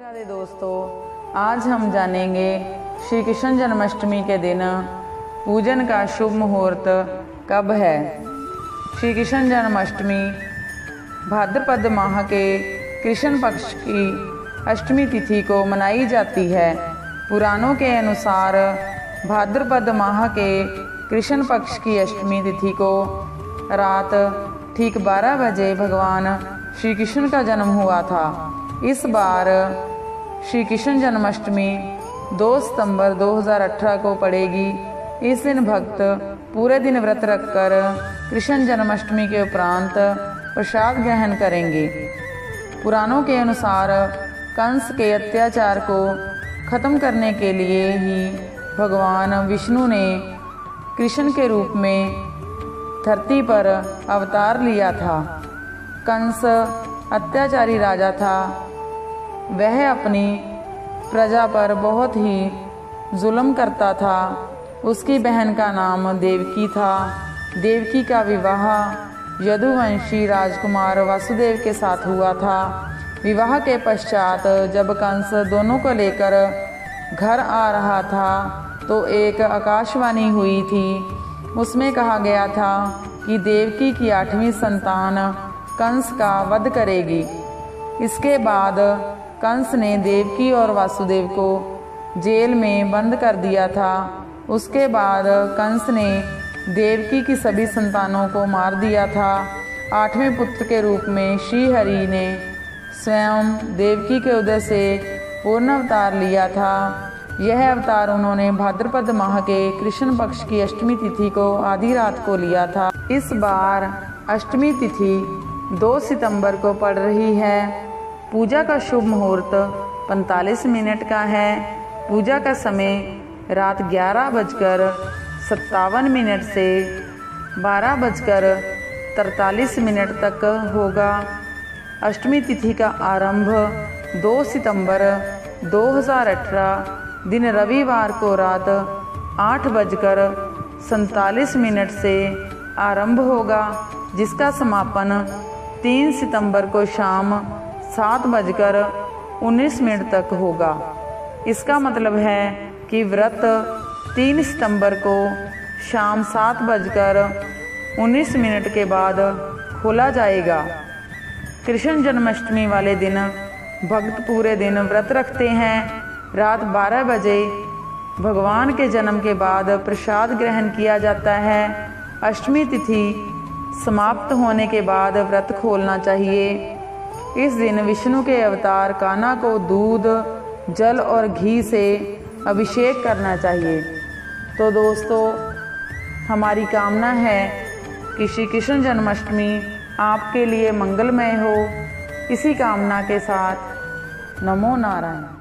राधे दोस्तों, आज हम जानेंगे श्री कृष्ण जन्माष्टमी के दिन पूजन का शुभ मुहूर्त कब है। श्री कृष्ण जन्माष्टमी भाद्रपद माह के कृष्ण पक्ष की अष्टमी तिथि को मनाई जाती है। पुराणों के अनुसार भाद्रपद माह के कृष्ण पक्ष की अष्टमी तिथि को रात ठीक 12 बजे भगवान श्री कृष्ण का जन्म हुआ था। इस बार श्री कृष्ण जन्माष्टमी 2 सितंबर 2018 को पड़ेगी। इस दिन भक्त पूरे दिन व्रत रखकर कृष्ण जन्माष्टमी के उपरांत प्रसाद ग्रहण करेंगे। पुराणों के अनुसार कंस के अत्याचार को खत्म करने के लिए ही भगवान विष्णु ने कृष्ण के रूप में धरती पर अवतार लिया था। कंस अत्याचारी राजा था। वह अपनी प्रजा पर बहुत ही जुल्म करता था। उसकी बहन का नाम देवकी था। देवकी का विवाह यदुवंशी राजकुमार वासुदेव के साथ हुआ था। विवाह के पश्चात जब कंस दोनों को लेकर घर आ रहा था तो एक आकाशवाणी हुई थी। उसमें कहा गया था कि देवकी की 8वीं संतान कंस का वध करेगी। इसके बाद कंस ने देवकी और वासुदेव को जेल में बंद कर दिया था। उसके बाद कंस ने देवकी की सभी संतानों को मार दिया था। 8वें पुत्र के रूप में श्री हरि ने स्वयं देवकी के उदर से पूर्ण अवतार लिया था। यह अवतार उन्होंने भाद्रपद माह के कृष्ण पक्ष की अष्टमी तिथि को आधी रात को लिया था। इस बार अष्टमी तिथि 2 सितंबर को पड़ रही है। पूजा का शुभ मुहूर्त 45 मिनट का है। पूजा का समय रात 11:57 से 12:43 तक होगा। अष्टमी तिथि का आरंभ 2 सितंबर 2018 दिन रविवार को रात 8:47 से आरंभ होगा, जिसका समापन 3 सितंबर को शाम 7:19 तक होगा। इसका मतलब है कि व्रत 3 सितंबर को शाम 7:19 के बाद खोला जाएगा। कृष्ण जन्माष्टमी वाले दिन भक्त पूरे दिन व्रत रखते हैं। रात 12 बजे भगवान के जन्म के बाद प्रसाद ग्रहण किया जाता है। अष्टमी तिथि समाप्त होने के बाद व्रत खोलना चाहिए। इस दिन विष्णु के अवतार कान्हा को दूध, जल और घी से अभिषेक करना चाहिए। तो दोस्तों, हमारी कामना है कि श्री कृष्ण जन्माष्टमी आपके लिए मंगलमय हो। इसी कामना के साथ नमो नारायण।